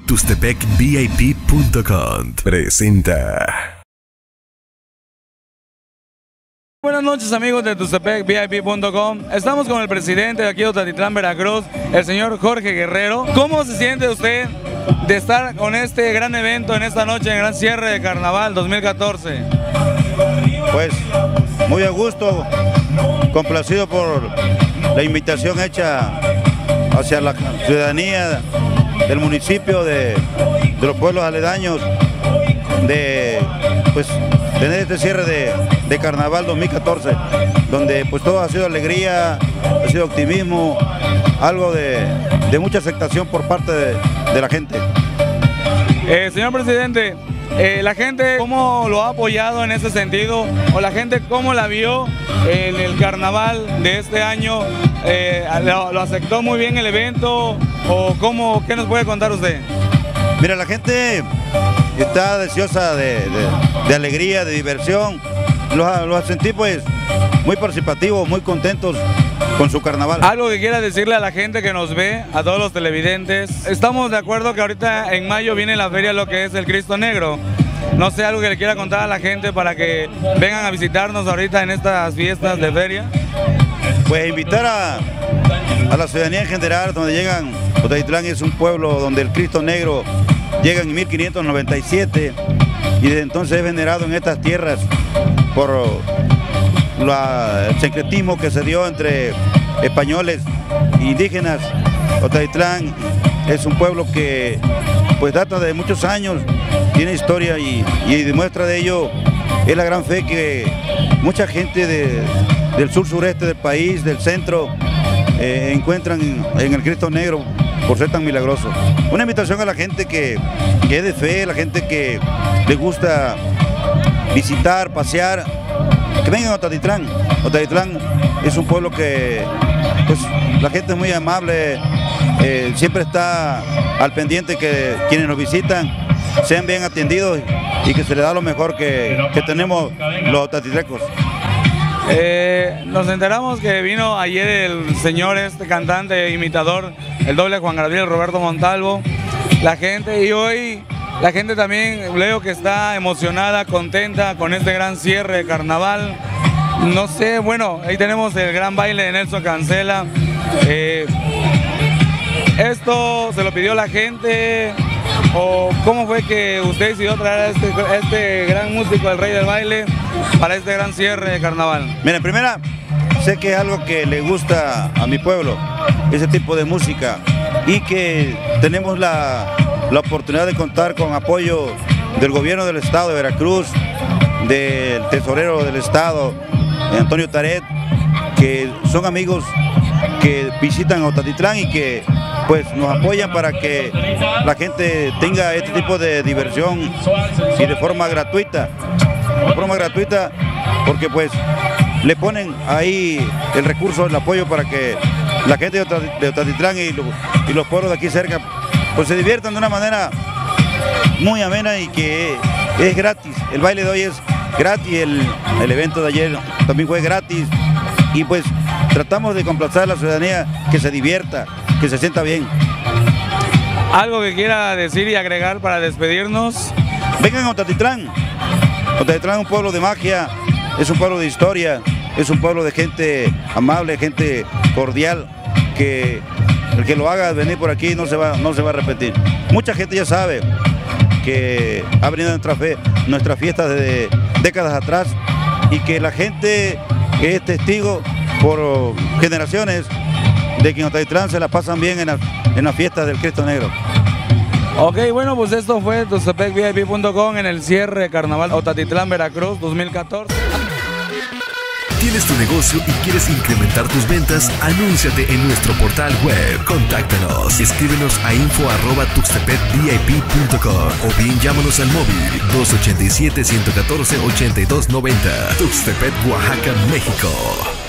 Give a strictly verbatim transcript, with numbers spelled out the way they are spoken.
Tuxtepec V I P punto com presenta. Buenas noches, amigos de Tuxtepec V I P punto com. Estamos con el presidente de aquí de Otatitlán, Veracruz, el señor Jorge Guerrero. ¿Cómo se siente usted de estar con este gran evento en esta noche, en el gran cierre de Carnaval dos mil catorce? Pues muy a gusto, complacido por la invitación hecha hacia la ciudadanía del municipio, de, de los pueblos aledaños, de pues tener este cierre de, de Carnaval dos mil catorce, donde pues todo ha sido alegría, ha sido optimismo, algo de, de mucha aceptación por parte de, de la gente. Eh, señor presidente, eh, la gente cómo lo ha apoyado en ese sentido, o la gente cómo la vio en el carnaval de este año, eh, lo, lo aceptó muy bien el evento, o cómo, ¿qué nos puede contar usted? Mira, la gente está deseosa de, de, de alegría, de diversión. Los, los sentí pues muy participativos, muy contentos con su carnaval. Algo que quiera decirle a la gente que nos ve, a todos los televidentes. Estamos de acuerdo que ahorita en mayo viene la feria, lo que es el Cristo Negro. No sé, algo que le quiera contar a la gente para que vengan a visitarnos ahorita en estas fiestas de feria. Pues invitar a, a la ciudadanía en general, donde llegan, Otatitlán es un pueblo donde el Cristo Negro llega en mil quinientos noventa y siete y desde entonces es venerado en estas tierras por la, el secretismo que se dio entre españoles e indígenas. Otatitlán es un pueblo que pues data de muchos años, tiene historia y, y demuestra de ello es la gran fe que mucha gente de, del sur sureste del país, del centro, eh, encuentran en, en el Cristo Negro por ser tan milagroso. Una invitación a la gente que, que es de fe, la gente que le gusta visitar, pasear, que vengan a Otatitlán. Otatitlán es un pueblo que pues, la gente es muy amable, eh, siempre está al pendiente que quienes nos visitan sean bien atendidos y que se les da lo mejor que, que tenemos los otatitlecos. Eh, nos enteramos que vino ayer el señor, este cantante e imitador, el doble Juan Gabriel Roberto Montalvo, la gente, y hoy la gente también veo que está emocionada, contenta con este gran cierre de carnaval. No sé, bueno, ahí tenemos el gran baile de Nelson Cancela. Eh, ¿Esto se lo pidió la gente? ¿O cómo fue que usted decidió traer a este, a este gran músico, el rey del baile, para este gran cierre de carnaval? Mira, en primera, sé que es algo que le gusta a mi pueblo, ese tipo de música, y que tenemos la, la oportunidad de contar con apoyo del gobierno del estado de Veracruz, del tesorero del estado, Antonio Taret, que son amigos que visitan Otatitlán y que pues nos apoyan para que la gente tenga este tipo de diversión y de forma gratuita, de forma gratuita, porque pues le ponen ahí el recurso, el apoyo para que la gente de Otatitlán y, lo, y los pueblos de aquí cerca pues se diviertan de una manera muy amena y que es gratis. El baile de hoy es gratis, el, el evento de ayer también fue gratis y pues tratamos de complacer a la ciudadanía que se divierta, que se sienta bien. ¿Algo que quiera decir y agregar para despedirnos? Vengan a Otatitlán. Otatitlán es un pueblo de magia, es un pueblo de historia, es un pueblo de gente amable, gente cordial, que el que lo haga venir por aquí no se va, no se va a repetir. Mucha gente ya sabe que ha venido nuestra fe, nuestras fiestas desde décadas atrás y que la gente es testigo por generaciones de que en Otatitlán se la pasan bien en las en la fiestas del Cristo Negro. Ok, bueno, pues esto fue Tuxtepec V I P punto com en el cierre de Carnaval Otatitlán, Veracruz dos mil catorce. ¿Tienes tu negocio y quieres incrementar tus ventas? Anúnciate en nuestro portal web. Contáctanos. Escríbenos a info arroba tuxtepec V I P punto com o bien llámanos al móvil dos ochenta y siete, ciento catorce, ochenta y dos noventa. Tuxtepec, Oaxaca, México.